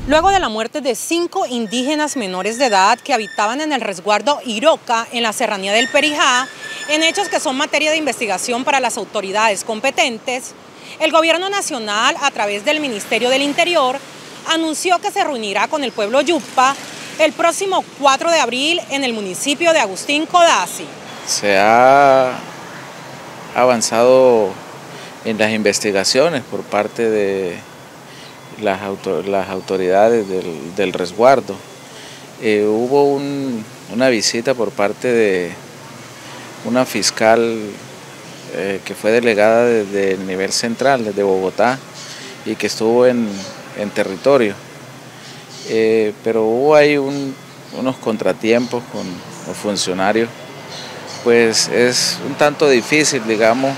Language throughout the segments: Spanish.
Luego de la muerte de 5 indígenas menores de edad que habitaban en el resguardo Iroca, en la serranía del Perijá, en hechos que son materia de investigación para las autoridades competentes, el Gobierno Nacional, a través del Ministerio del Interior, anunció que se reunirá con el pueblo Yupa el próximo 4 de abril en el municipio de Agustín Codazzi. Se ha avanzado en las investigaciones por parte de las autoridades del resguardo. Hubo una visita por parte de una fiscal que fue delegada desde el nivel central, desde Bogotá, y que estuvo en territorio. Pero hubo ahí unos contratiempos con los funcionarios, pues es un tanto difícil, digamos,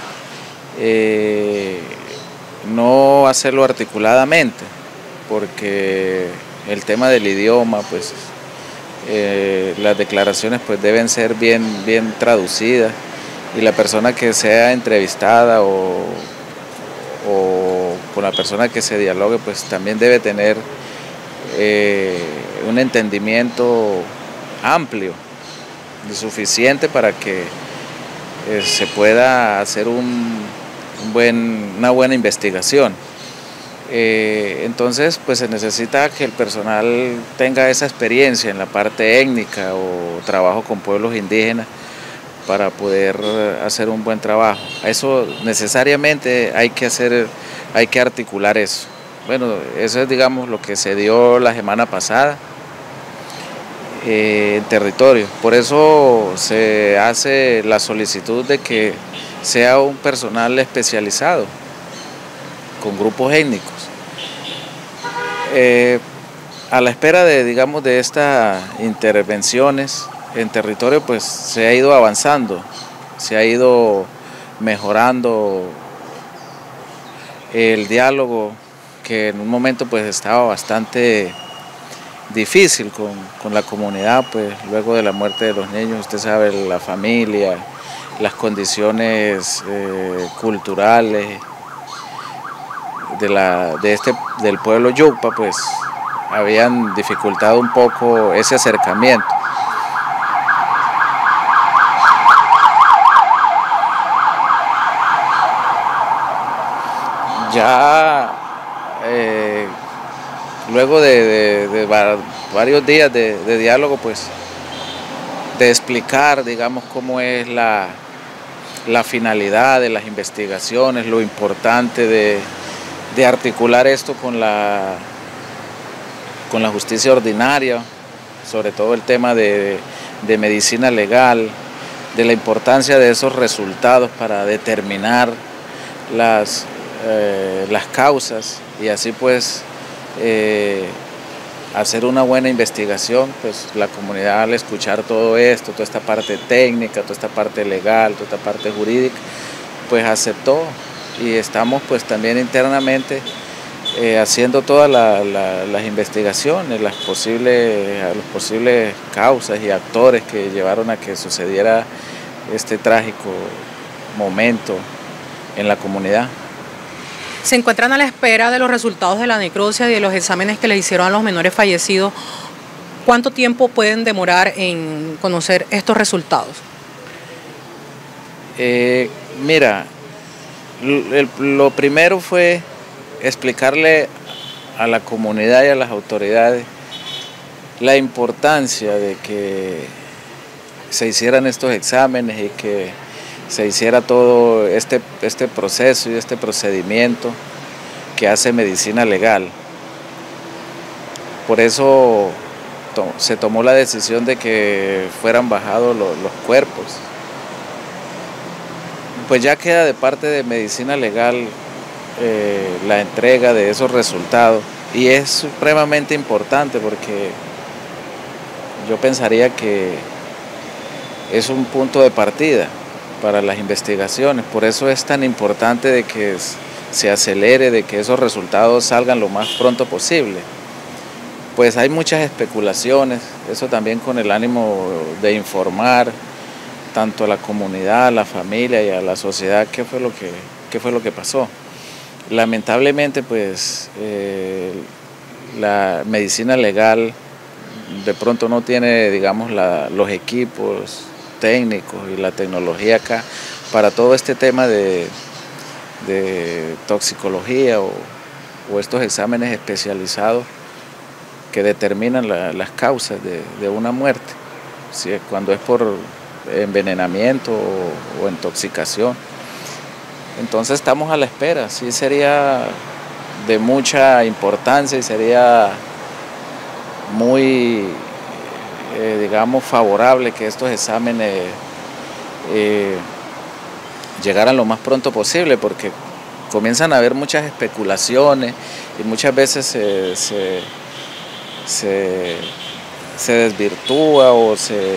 no hacerlo articuladamente, porque el tema del idioma, pues las declaraciones pues deben ser bien traducidas, y la persona que sea entrevistada o con la persona que se dialogue pues también debe tener un entendimiento amplio y suficiente para que se pueda hacer una buena investigación. Entonces pues se necesita que el personal tenga esa experiencia en la parte étnica o trabajo con pueblos indígenas para poder hacer un buen trabajo. Eso necesariamente hay que articular eso. Bueno, eso es, digamos, lo que se dio la semana pasada en territorio. Por eso se hace la solicitud de que sea un personal especializado, con grupos étnicos. A la espera de estas intervenciones en territorio, pues se ha ido avanzando, se ha ido mejorando el diálogo, que en un momento pues estaba bastante difícil con la comunidad, pues luego de la muerte de los niños, usted sabe, la familia, las condiciones culturales del pueblo Yupa, pues habían dificultado un poco ese acercamiento. Ya luego de varios días de diálogo, pues de explicar, digamos, cómo es la finalidad de las investigaciones, lo importante de articular esto con la justicia ordinaria, sobre todo el tema de medicina legal, de la importancia de esos resultados para determinar las causas y así pues hacer una buena investigación. Pues la comunidad, al escuchar todo esto, toda esta parte técnica, toda esta parte legal, toda esta parte jurídica, pues aceptó, y estamos pues también internamente haciendo todas las investigaciones, las posibles causas y actores que llevaron a que sucediera este trágico momento en la comunidad. Se encuentran a la espera de los resultados de la necropsia y de los exámenes que le hicieron a los menores fallecidos. ¿Cuánto tiempo pueden demorar en conocer estos resultados? Mira, lo primero fue explicarle a la comunidad y a las autoridades la importancia de que se hicieran estos exámenes y que se hiciera todo este proceso y este procedimiento que hace medicina legal. Por eso se tomó la decisión de que fueran bajados los cuerpos. Pues ya queda de parte de medicina legal la entrega de esos resultados, y es supremamente importante porque yo pensaría que es un punto de partida para las investigaciones. Por eso es tan importante de que se acelere, de que esos resultados salgan lo más pronto posible. Pues hay muchas especulaciones, eso también con el ánimo de informar tanto a la comunidad, a la familia y a la sociedad qué fue lo que pasó. Lamentablemente pues la medicina legal de pronto no tiene, digamos, los equipos técnicos y la tecnología acá para todo este tema de toxicología o estos exámenes especializados que determinan las causas de una muerte, si es cuando es por envenenamiento o intoxicación. Entonces estamos a la espera, sí sería de mucha importancia y sería muy, digamos, favorable que estos exámenes llegaran lo más pronto posible, porque comienzan a haber muchas especulaciones y muchas veces se desvirtúa o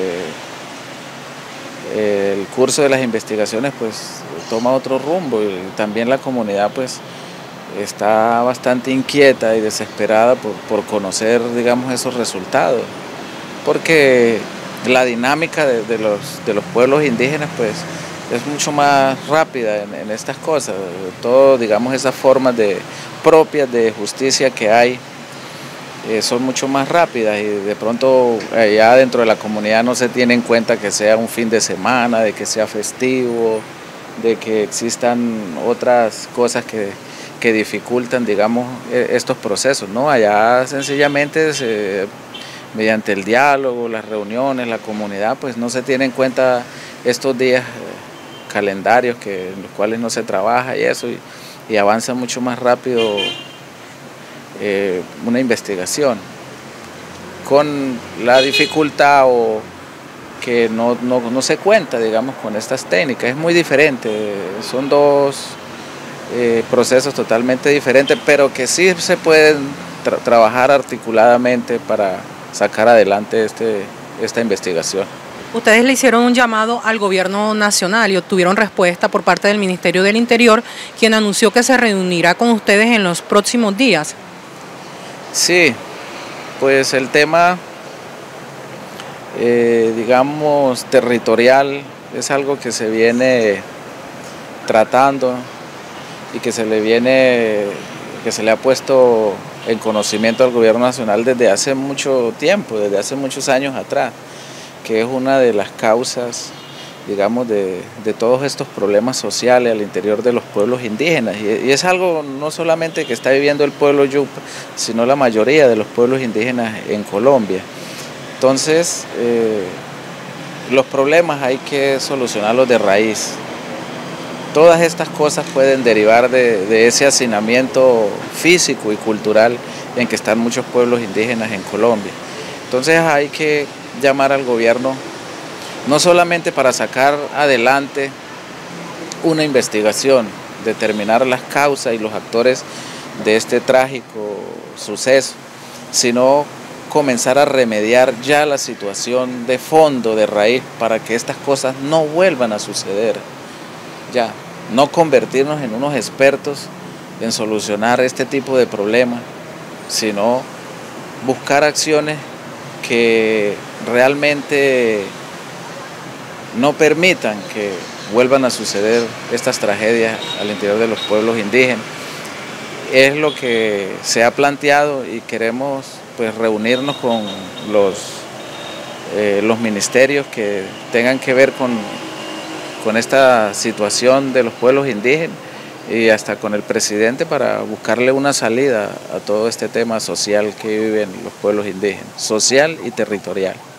el curso de las investigaciones pues toma otro rumbo, y también la comunidad pues está bastante inquieta y desesperada por conocer, digamos, esos resultados, porque la dinámica de los pueblos indígenas pues es mucho más rápida en estas cosas. Todo, digamos, esas formas propias de justicia que hay son mucho más rápidas, y de pronto allá dentro de la comunidad no se tiene en cuenta que sea un fin de semana, de que sea festivo, de que existan otras cosas que dificultan, digamos, estos procesos, ¿no? Allá sencillamente mediante el diálogo, las reuniones, la comunidad, pues no se tiene en cuenta estos días calendarios en los cuales no se trabaja y eso, y avanza mucho más rápido una investigación, con la dificultad o que no se cuenta, digamos, con estas técnicas. Es muy diferente, son dos procesos totalmente diferentes, pero que sí se pueden trabajar articuladamente para sacar adelante esta investigación. Ustedes le hicieron un llamado al gobierno nacional y obtuvieron respuesta por parte del Ministerio del Interior, quien anunció que se reunirá con ustedes en los próximos días. Sí, pues el tema, digamos, territorial es algo que se viene tratando y que se le ha puesto en conocimiento al gobierno nacional desde hace mucho tiempo, desde hace muchos años atrás, que es una de las causas, digamos, de todos estos problemas sociales al interior de los pueblos indígenas. Y es algo no solamente que está viviendo el pueblo Yupa, sino la mayoría de los pueblos indígenas en Colombia. Entonces, los problemas hay que solucionarlos de raíz. Todas estas cosas pueden derivar de ese hacinamiento físico y cultural en que están muchos pueblos indígenas en Colombia. Entonces hay que llamar al gobierno no solamente para sacar adelante una investigación, determinar las causas y los actores de este trágico suceso, sino comenzar a remediar ya la situación de fondo, de raíz, para que estas cosas no vuelvan a suceder. Ya, no convertirnos en unos expertos en solucionar este tipo de problemas, sino buscar acciones que realmente no permitan que vuelvan a suceder estas tragedias al interior de los pueblos indígenas. Es lo que se ha planteado, y queremos pues reunirnos con los ministerios que tengan que ver con esta situación de los pueblos indígenas, y hasta con el presidente, para buscarle una salida a todo este tema social que viven los pueblos indígenas, social y territorial.